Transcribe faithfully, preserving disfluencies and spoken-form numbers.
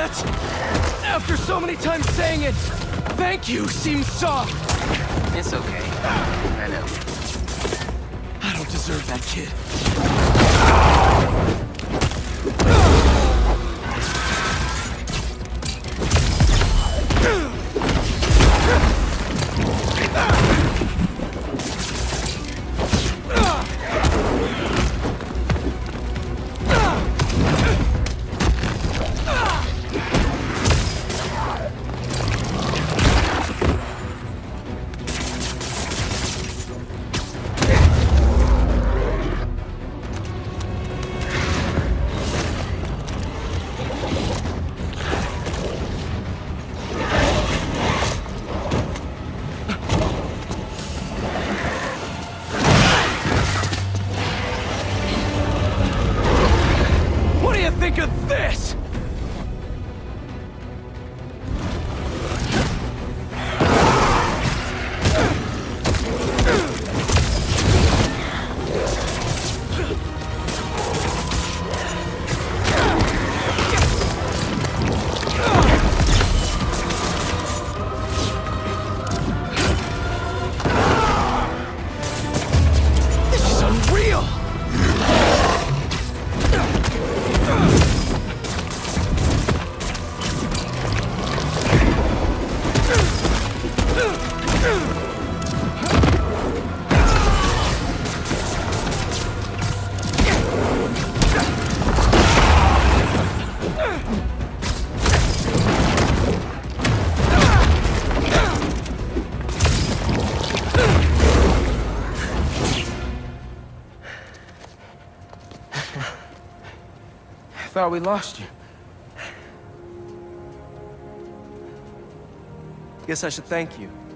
yet! After so many times saying it, thank you seems soft. It's okay. I know. I don't deserve that kid. Think of this! This is unreal! I thought we lost you. Guess I should thank you.